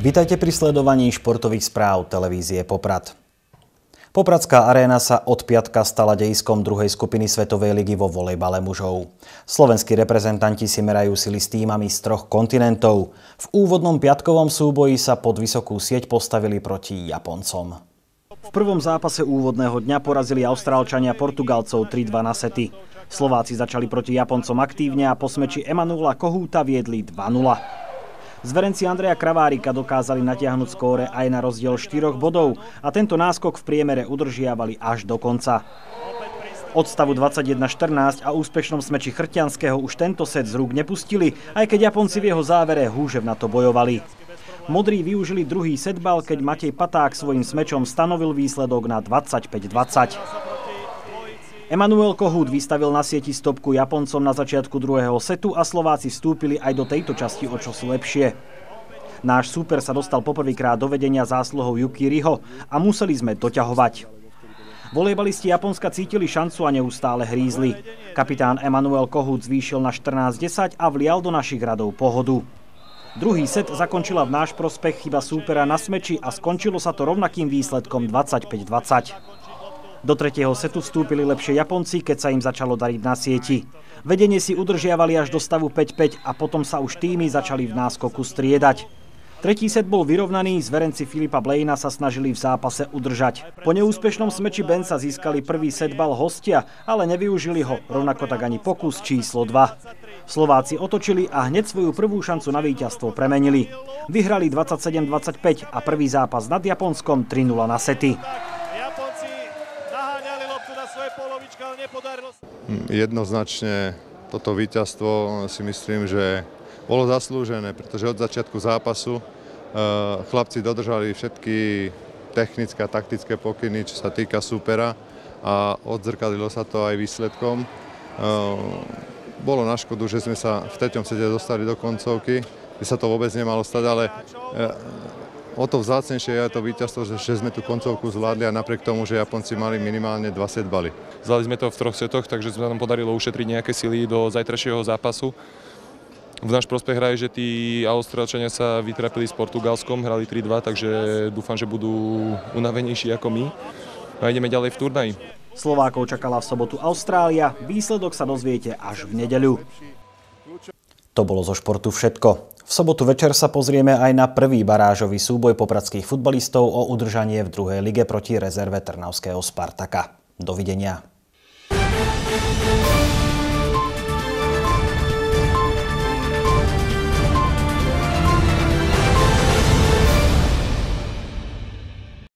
Vitajte pri sledovaní športových správ televízie Poprad. Popradská aréna sa od piatka stala dejiskom druhej skupiny Svetovej ligy vo volejbale mužov. Slovenskí reprezentanti si merajú sily s tímami z 3 kontinentov. V úvodnom piatkovom súboji sa pod vysokú sieť postavili proti Japoncom. V prvom zápase úvodného dňa porazili Austrálčania Portugalcov 3-2 na sety. Slováci začali proti Japoncom aktívne a po smeči Emanuela Kohúta viedli 2-0. Zverenci Andreja Kravárika dokázali natiahnuť skóre aj na rozdiel 4 bodov a tento náskok v priemere udržiavali až do konca. Od stavu 21-14 a úspešnom smeči Chrťanského už tento set z rúk nepustili, aj keď Japonci v jeho závere húževnato bojovali. Modrí využili druhý setbal, keď Matej Paták svojím smečom stanovil výsledok na 25-20. Emanuel Kohút vystavil na sieti stopku Japoncom na začiatku druhého setu a Slováci vstúpili aj do tejto časti o čosi lepšie. Náš súper sa dostal poprvýkrát do vedenia zásluhou Yuki Riho a museli sme doťahovať. Volejbalisti Japonska cítili šancu a neustále hrízli. Kapitán Emanuel Kohút zvýšil na 14-10 a vlial do našich radov pohodu. Druhý set zakončila v náš prospech chyba súpera na smeči a skončilo sa to rovnakým výsledkom 25-20. Do tretieho setu vstúpili lepšie Japonci, keď sa im začalo dariť na sieti. Vedenie si udržiavali až do stavu 5-5 a potom sa už týmy začali v náskoku striedať. Tretí set bol vyrovnaný, zverenci Filipa Blejna sa snažili v zápase udržať. Po neúspešnom smeči Benca získali prvý setbal hostia, ale nevyužili ho, rovnako tak ani pokus číslo 2. Slováci otočili a hneď svoju prvú šancu na víťazstvo premenili. Vyhrali 27-25 a prvý zápas nad Japonskom 3-0 na sety. Jednoznačne toto víťazstvo si myslím, že bolo zaslúžené, pretože od začiatku zápasu chlapci dodržali všetky technické a taktické pokyny, čo sa týka súpera a odzrkadlilo sa to aj výsledkom. Bolo na škodu, že sme sa v treťom sete dostali do koncovky, kde sa to vôbec nemalo stať, ale o to vzácnejšie je to víťazstvo, že sme tú koncovku zvládli a napriek tomu, že Japonci mali minimálne 2 setbaly. Zvládli sme to v 3 setoch, takže sa nám podarilo ušetriť nejaké sily do zajtrajšieho zápasu. V náš prospech hraje, že tí Austrálčania sa vytrapili s Portugalskom, hrali 3-2, takže dúfam, že budú unavenejší ako my. A ideme ďalej v turnaji. Slovákov čakala v sobotu Austrália, výsledok sa dozviete až v nedeľu. To bolo zo športu všetko. V sobotu večer sa pozrieme aj na prvý barážový súboj popradských futbalistov o udržanie v druhej lige proti rezerve trnavského Spartaka. Dovidenia.